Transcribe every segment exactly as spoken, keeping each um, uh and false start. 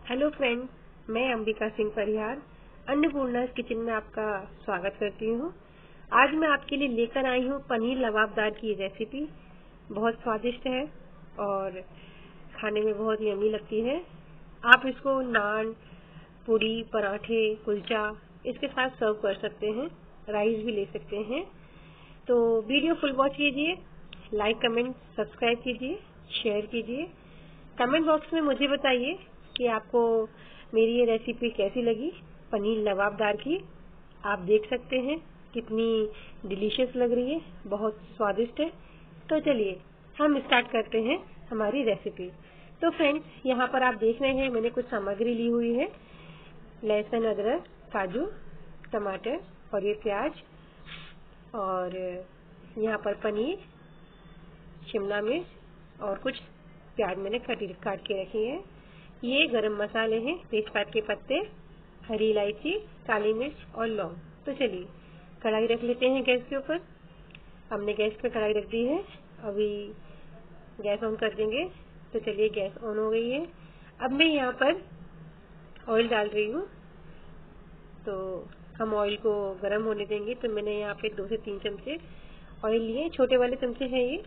Hello friends, मैं Ambika Singh Parihar Annapurna kitchen में आपका स्वागत करती हूँ। आज मैं आपके लिए लेकर आई हूँ पनीर लबाबदार की रेसिपी। बहुत स्वादिष्ट है और खाने में बहुत यम्मी लगती है। आप इसको नान, पूरी, पराठे, कुलचा इसके साथ सर्व कर सकते हैं। राइस भी ले सकते हैं। तो वीडियो फुल वॉच कीजिए, लाइक, कमेंट, सब्सक्राइब कीजिए, शेयर कीजिए। कमेंट बॉक्स में मुझे बताइए कि आपको मेरी ये रेसिपी कैसी लगी पनीर लबाबदार की। आप देख सकते हैं कितनी डिलीशियस लग रही है, बहुत स्वादिष्ट है। तो चलिए हम स्टार्ट करते हैं हमारी रेसिपी। तो फ्रेंड्स, यहाँ पर आप देख रहे हैं मैंने कुछ सामग्री ली हुई है। लहसुन, अदरक, काजू, टमाटर और ये प्याज, और यहाँ पर पनीर, शिमला मिर्च और कुछ प्याज मैंने काट के रखी है। ये गरम मसाले हैं, तेजपात के पत्ते, हरी इलायची, काली मिर्च और लौंग। तो चलिए कढ़ाई रख लेते हैं गैस के ऊपर। हमने गैस पे कढ़ाई रख दी है, अभी गैस ऑन कर देंगे। तो चलिए गैस ऑन हो गई है। अब मैं यहाँ पर ऑयल डाल रही हूँ। तो हम ऑयल को गर्म होने देंगे। तो मैंने यहाँ पे दो से तीन चमचे ऑयल लिए, छोटे वाले चमचे हैं ये,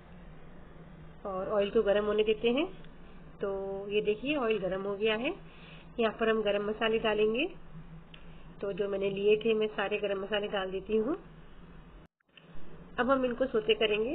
और ऑयल को गर्म होने देते हैं। तो ये देखिए ऑयल गर्म हो गया है। यहाँ पर हम गरम मसाले डालेंगे। तो जो मैंने लिए थे मैं सारे गरम मसाले डाल देती हूँ। अब हम इनको सोते करेंगे।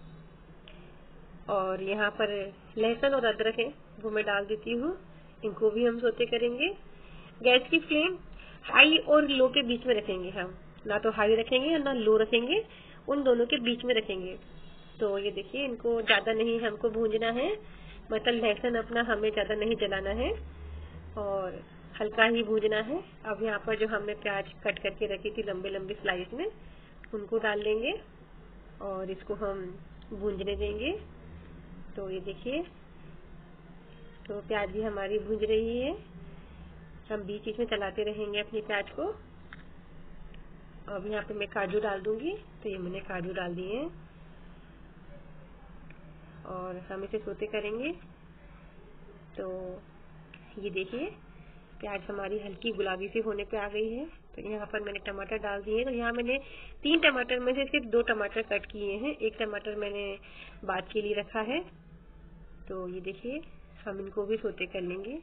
और यहाँ पर लहसुन और अदरक है वो मैं डाल देती हूँ, इनको भी हम सोते करेंगे। गैस की फ्लेम हाई और लो के बीच में रखेंगे हम, ना तो हाई रखेंगे और ना लो रखेंगे, उन दोनों के बीच में रखेंगे। तो ये देखिए इनको ज़्यादा नहीं हमको भूंजना है, मतलब लहसुन अपना हमें ज़्यादा नहीं जलाना है और हल्का ही भूंजना है। अब यहाँ पर जो हमने प्याज कट करके रखी थी लंबे लंबे स्लाइस में, उनको डाल देंगे और इसको हम भूंजने देंगे। तो ये देखिए तो प्याज भी हमारी भूंज रही है। हम बीच बीच में चलाते रहेंगे अपनी प्याज को। अब यहाँ पे मैं काजू डाल दूंगी। तो ये मैंने काजू डाल दिए हैं और हम इसे सोते करेंगे। तो ये देखिए प्याज हमारी हल्की गुलाबी सी होने पे आ गई है। तो यहाँ पर मैंने टमाटर डाल दिए। तो यहाँ मैंने तीन टमाटर में से सिर्फ दो टमाटर कट किए हैं, एक टमाटर मैंने बाद के लिए रखा है। तो ये देखिए हम इनको भी सोते कर लेंगे।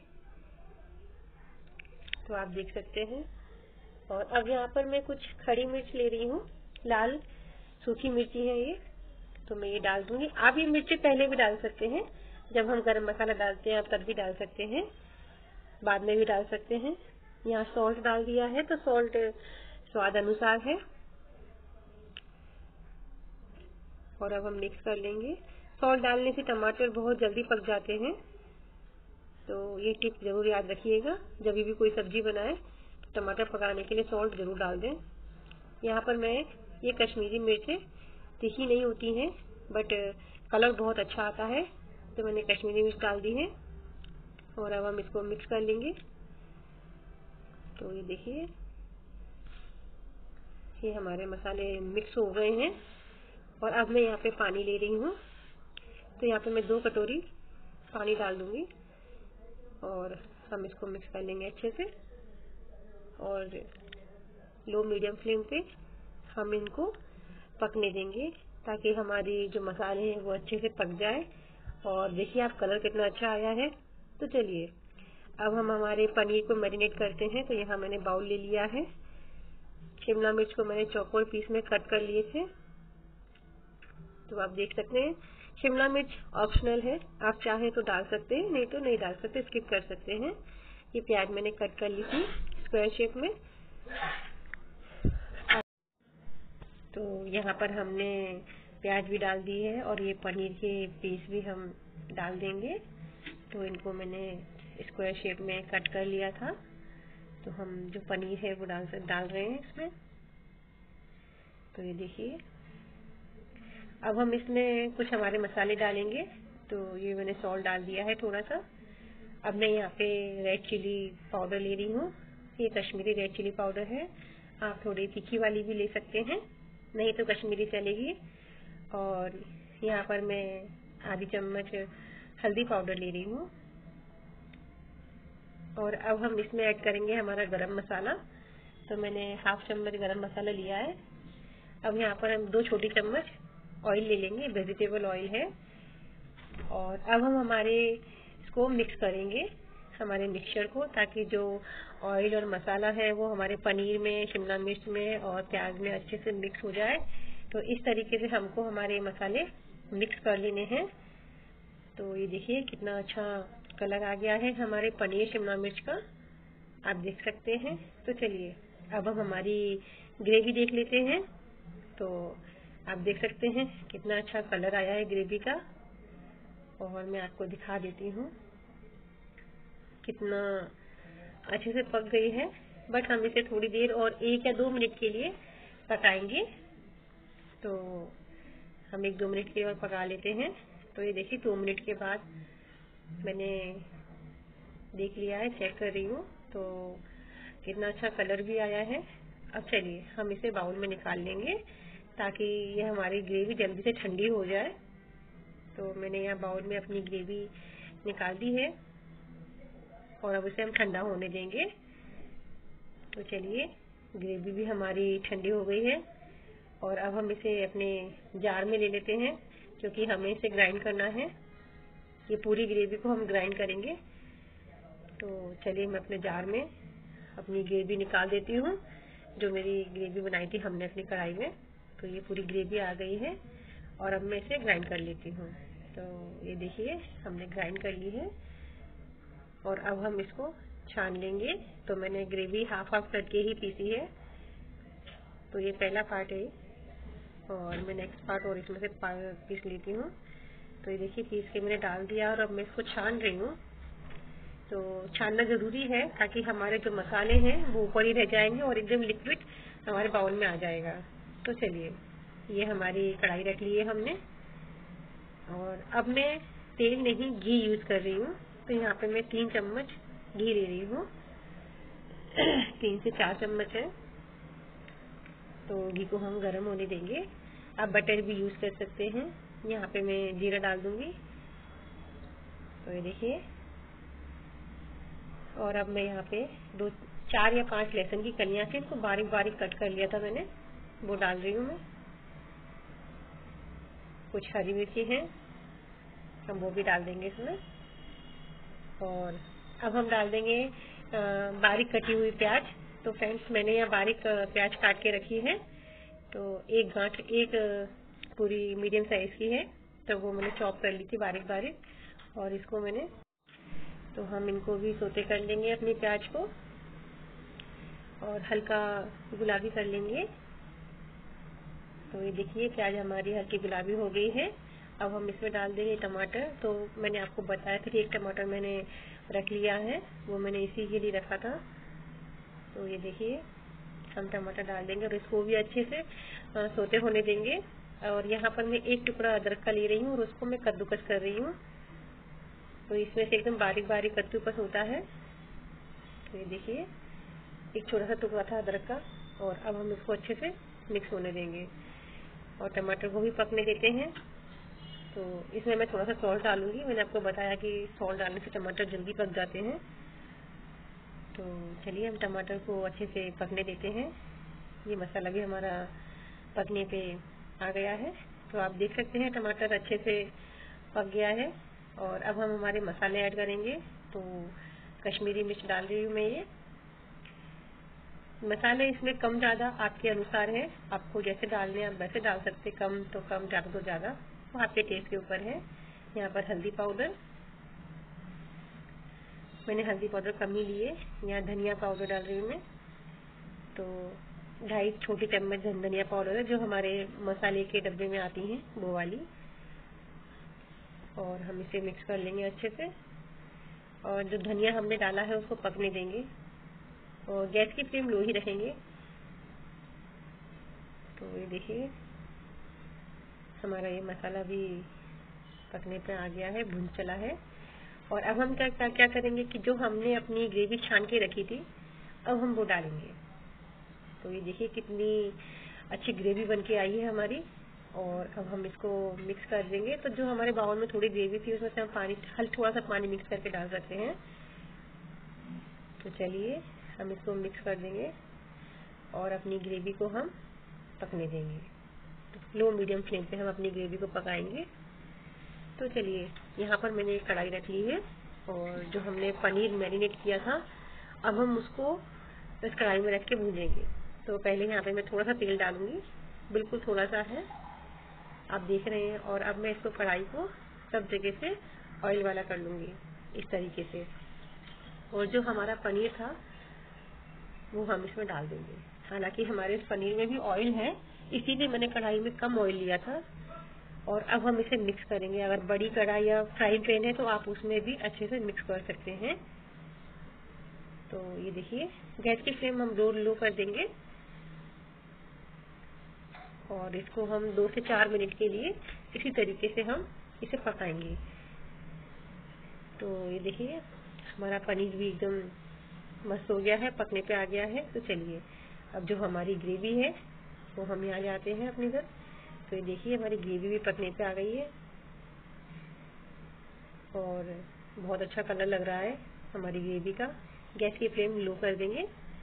तो आप देख सकते हैं। और अब यहाँ पर मैं कुछ खड़ी मिर्च ले रही हूँ, लाल सूखी मिर्ची है ये। तो मैं ये डाल दूंगी। आप ये मिर्ची पहले भी डाल सकते हैं, जब हम गरम मसाला डालते हैं आप तब भी डाल सकते हैं, बाद में भी डाल सकते हैं। यहाँ सॉल्ट डाल दिया है, तो सॉल्ट स्वाद अनुसार है। और अब हम मिक्स कर लेंगे। सॉल्ट डालने से टमाटर बहुत जल्दी पक जाते हैं, तो ये टिप जरूर याद रखिएगा। जब भी कोई सब्जी बनाए तो टमाटर पकाने के लिए सॉल्ट जरूर डाल दें। यहाँ पर मैं ये कश्मीरी मिर्च है, तीखी नहीं होती हैं बट कलर बहुत अच्छा आता है, तो मैंने कश्मीरी मिर्च डाल दी है। और अब हम इसको मिक्स कर लेंगे। तो ये देखिए ये हमारे मसाले मिक्स हो गए हैं। और अब मैं यहाँ पे पानी ले रही हूँ। तो यहाँ पे मैं दो कटोरी पानी डाल दूंगी और हम इसको मिक्स कर लेंगे अच्छे से। और लो मीडियम फ्लेम पे हम इनको पकने देंगे, ताकि हमारी जो मसाले हैं वो अच्छे से पक जाए। और देखिए आप कलर कितना अच्छा आया है। तो चलिए अब हम हमारे पनीर को मैरिनेट करते हैं। तो यहाँ मैंने बाउल ले लिया है। शिमला मिर्च को मैंने चौकोर पीस में कट कर लिए थे। तो आप देख सकते हैं शिमला मिर्च ऑप्शनल है, आप चाहें तो डाल सकते हैं, नहीं तो नहीं डाल सकते, स्किप कर सकते हैं। ये प्याज मैंने कट कर ली थी स्क्वायर शेप में। तो यहाँ पर हमने प्याज भी डाल दी है और ये पनीर के पीस भी हम डाल देंगे। तो इनको मैंने स्क्वायर शेप में कट कर लिया था। तो हम जो पनीर है वो डाल डाल रहे हैं इसमें। तो ये देखिए अब हम इसमें कुछ हमारे मसाले डालेंगे। तो ये मैंने सॉल्ट डाल दिया है थोड़ा सा। अब मैं यहाँ पे रेड चिली पाउडर ले रही हूँ, ये कश्मीरी रेड चिली पाउडर है। आप थोड़ी तीखी वाली भी ले सकते हैं, नहीं तो कश्मीरी चलेगी। और यहाँ पर मैं आधी चम्मच हल्दी पाउडर ले रही हूँ। और अब हम इसमें ऐड करेंगे हमारा गरम मसाला। तो मैंने हाफ चम्मच गरम मसाला लिया है। अब यहाँ पर हम दो छोटी चम्मच ऑयल ले लेंगे, वेजिटेबल ऑयल है। और अब हम हमारे इसको मिक्स करेंगे, हमारे मिक्सचर को, ताकि जो ऑयल और मसाला है वो हमारे पनीर में, शिमला मिर्च में और प्याज में अच्छे से मिक्स हो जाए। तो इस तरीके से हमको हमारे मसाले मिक्स कर लेने हैं। तो ये देखिए कितना अच्छा कलर आ गया है हमारे पनीर शिमला मिर्च का, आप देख सकते हैं। तो चलिए अब हम हमारी ग्रेवी देख लेते हैं। तो आप देख सकते हैं कितना अच्छा कलर आया है ग्रेवी का, और मैं आपको दिखा देती हूँ कितना अच्छे से पक गई है। बट हम इसे थोड़ी देर और एक या दो मिनट के लिए पकाएंगे। तो हम एक दो मिनट के लिए और पका लेते हैं। तो ये देखिए दो मिनट के बाद मैंने देख लिया है, चेक कर रही हूँ, तो कितना अच्छा कलर भी आया है। अब चलिए हम इसे बाउल में निकाल लेंगे ताकि ये हमारी ग्रेवी जल्दी से ठंडी हो जाए। तो मैंने यहाँ बाउल में अपनी ग्रेवी निकाल दी है और अब इसे हम ठंडा होने देंगे। तो चलिए ग्रेवी भी हमारी ठंडी हो गई है और अब हम इसे अपने जार में ले लेते हैं, क्योंकि हमें इसे ग्राइंड करना है। ये पूरी ग्रेवी को हम ग्राइंड करेंगे। तो चलिए मैं अपने जार में अपनी ग्रेवी निकाल देती हूँ, जो मेरी ग्रेवी बनाई थी हमने अपनी कढ़ाई में। तो ये पूरी ग्रेवी आ गई है और अब मैं इसे ग्राइंड कर लेती हूँ। तो ये देखिए हमने ग्राइंड कर ली है और अब हम इसको छान लेंगे। तो मैंने ग्रेवी हाफ हाफ करके ही पीसी है। तो ये पहला पार्ट है और मैं नेक्स्ट पार्ट और इसमें से पीस लेती हूँ। तो ये देखिए पीस के मैंने डाल दिया और अब मैं इसको छान रही हूँ। तो छानना ज़रूरी है ताकि हमारे जो मसाले हैं वो ऊपर ही रह जाएंगे और एकदम लिक्विड हमारे बाउल में आ जाएगा। तो चलिए ये हमारी कढ़ाई रख ली है हमने और अब मैं तेल नहीं घी यूज़ कर रही हूँ। तो यहाँ पे मैं तीन चम्मच घी ले रही हूँ, तीन से चार चम्मच है। तो घी को हम गर्म होने देंगे। आप बटर भी यूज़ कर सकते हैं। यहाँ पे मैं जीरा डाल दूँगी। तो ये देखिए, और अब मैं यहाँ पे दो चार या पांच लहसुन की कलियां थी, इनको बारीक बारीक कट कर लिया था मैंने, वो डाल रही हूँ मैं। कुछ हरी मिर्ची हैं, हम वो भी डाल देंगे इसमें। और अब हम डाल देंगे बारीक कटी हुई प्याज। तो फ्रेंड्स मैंने यहाँ बारीक प्याज काट के रखी है। तो एक गांठ एक पूरी मीडियम साइज की है, तो वो मैंने चॉप कर ली थी बारीक बारीक। और इसको मैंने, तो हम इनको भी सोते कर लेंगे अपनी प्याज को और हल्का गुलाबी कर लेंगे। तो ये देखिए प्याज हमारी हल्की गुलाबी हो गई है। अब हम इसमें डाल देंगे टमाटर। तो मैंने आपको बताया था कि एक टमाटर मैंने रख लिया है, वो मैंने इसी के लिए रखा था। तो ये देखिए हम टमाटर डाल देंगे और इसको भी अच्छे से सोते होने देंगे। और यहाँ पर मैं एक टुकड़ा अदरक का ले रही हूँ और उसको मैं कद्दूकस कर रही हूँ। तो इसमें से एकदम बारीक बारीक कद्दूकस होता है। तो ये देखिए एक छोटा सा टुकड़ा था अदरक का। और अब हम इसको अच्छे से मिक्स होने देंगे और टमाटर को भी पकने देते हैं। तो इसमें मैं थोड़ा सा सॉल्ट डालूंगी। मैंने आपको बताया कि सॉल्ट डालने से टमाटर जल्दी पक जाते हैं। तो चलिए हम टमाटर को अच्छे से पकने देते हैं। ये मसाला भी हमारा पकने पे आ गया है। तो आप देख सकते हैं टमाटर अच्छे से पक गया है। और अब हम हमारे मसाले ऐड करेंगे। तो कश्मीरी मिर्च डाल रही हूँ मैं। ये मसाले इसमें कम ज़्यादा आपके अनुसार है, आपको जैसे डालने आप वैसे डाल सकते, कम तो कम, ज़्यादा तो ज़्यादा, वो आपके टेस्ट के ऊपर है। यहाँ पर हल्दी पाउडर, मैंने हल्दी पाउडर कम ही लिए। यहाँ धनिया पाउडर डाल रही हूँ मैं। तो ढाई छोटी चम्मच धनिया पाउडर है, जो हमारे मसाले के डब्बे में आती हैं वो वाली। और हम इसे मिक्स कर लेंगे अच्छे से। और जो धनिया हमने डाला है उसको पकने देंगे और गैस की फ्लेम लो ही रखेंगे। तो ये देखिए हमारा ये मसाला भी पकने पे आ गया है, भुन चला है। और अब हम क्या क्या क्या करेंगे कि जो हमने अपनी ग्रेवी छान के रखी थी, अब हम वो डालेंगे। तो ये देखिए कितनी अच्छी ग्रेवी बन के आई है हमारी। और अब हम इसको मिक्स कर देंगे। तो जो हमारे बाउल में थोड़ी ग्रेवी थी उसमें से हम पानी, हल्का थोड़ा सा पानी मिक्स करके डाल सकते हैं। तो चलिए हम इसको मिक्स कर देंगे और अपनी ग्रेवी को हम पकने देंगे। तो लो मीडियम फ्लेम पे हम अपनी ग्रेवी को पकाएंगे। तो चलिए यहाँ पर मैंने एक कढ़ाई रख ली है और जो हमने पनीर मैरिनेट किया था अब हम उसको इस कढ़ाई में रख के भूनेंगे। तो पहले यहाँ पे मैं थोड़ा सा तेल डालूंगी, बिल्कुल थोड़ा सा है, आप देख रहे हैं। और अब मैं इसको कढ़ाई को सब जगह से ऑयल वाला कर लूँगी इस तरीके से। और जो हमारा पनीर था वो हम इसमें डाल देंगे। हालांकि हमारे इस पनीर में भी ऑयल है, इसीलिए मैंने कढ़ाई में कम ऑयल लिया था। और अब हम इसे मिक्स करेंगे। अगर बड़ी कढ़ाई या फ्राई पैन है तो आप उसमें भी अच्छे से मिक्स कर सकते हैं। तो ये देखिए गैस की फ्लेम हम लो लो कर देंगे और इसको हम दो से चार मिनट के लिए इसी तरीके से हम इसे पकाएंगे। तो ये देखिए हमारा पनीर भी एकदम मस्त हो गया है, पकने पे आ गया है। तो चलिए अब जो हमारी ग्रेवी है वो हम यहाँ जाते हैं अपने घर। तो ये देखिए हमारी ग्रेवी भी पकने पे आ गई है और बहुत अच्छा कलर लग रहा है हमारी ग्रेवी का। गैस की फ्लेम लो कर देंगे।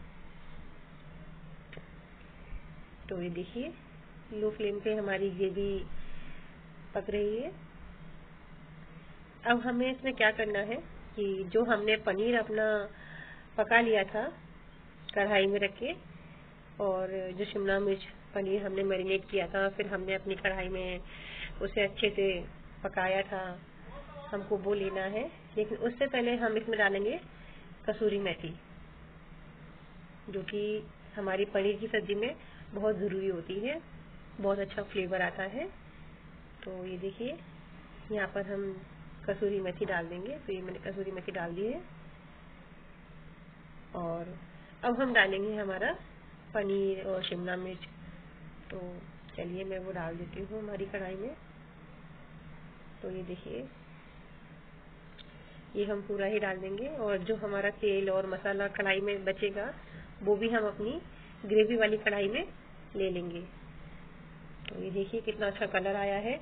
तो ये देखिए लो फ्लेम पे हमारी ग्रेवी पक रही है। अब हमें इसमें क्या करना है कि जो हमने पनीर अपना पका लिया था कढ़ाई में रख के, और जो शिमला मिर्च पनीर हमने मैरिनेट किया था, फिर हमने अपनी कढ़ाई में उसे अच्छे से पकाया था, हमको वो लेना है। लेकिन उससे पहले हम इसमें डालेंगे कसूरी मेथी, जो कि हमारी पनीर की सब्जी में बहुत ज़रूरी होती है, बहुत अच्छा फ्लेवर आता है। तो ये देखिए यहाँ पर हम कसूरी मेथी डाल देंगे। तो ये मैंने कसूरी मेथी डाल दी है और अब हम डालेंगे हमारा पनीर और शिमला मिर्च। तो चलिए मैं वो डाल देती हूँ हमारी कढ़ाई में। तो ये देखिए ये हम पूरा ही डाल देंगे और जो हमारा तेल और मसाला कढ़ाई में बचेगा वो भी हम अपनी ग्रेवी वाली कढ़ाई में ले लेंगे। तो ये देखिए कितना अच्छा कलर आया है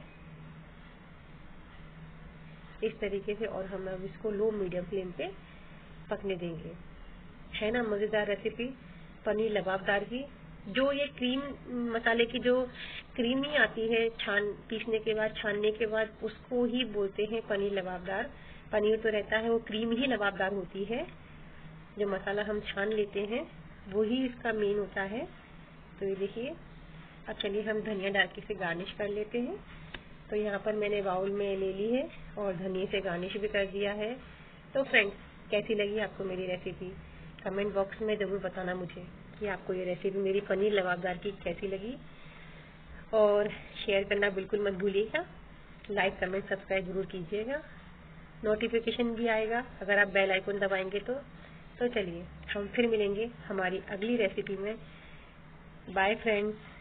इस तरीके से। और हम अब इसको लो मीडियम फ्लेम पे पकने देंगे। है ना मज़ेदार रेसिपी पनीर लबाबदार की। जो ये क्रीम मसाले की जो क्रीम ही आती है छान पीसने के बाद, छानने के बाद, उसको ही बोलते हैं पनीर लबाबदार। पनीर तो रहता है, वो क्रीम ही लबाबदार होती है। जो मसाला हम छान लेते हैं वो ही इसका मेन होता है। तो ये देखिए अब चलिए हम धनिया डाल के इसे गार्निश कर लेते हैं। तो यहाँ पर मैंने बाउल में ले ली है और धनिया से गार्निश भी कर दिया है। तो फ्रेंड्स कैसी लगी आपको मेरी रेसिपी? कमेंट बॉक्स में ज़रूर बताना मुझे कि आपको ये रेसिपी मेरी पनीर लबाबदार की कैसी लगी। और शेयर करना बिल्कुल मत भूलिएगा। लाइक कमेंट सब्सक्राइब जरूर कीजिएगा। नोटिफिकेशन भी आएगा अगर आप बेल आइकन दबाएंगे तो। तो चलिए हम फिर मिलेंगे हमारी अगली रेसिपी में। Bye friends.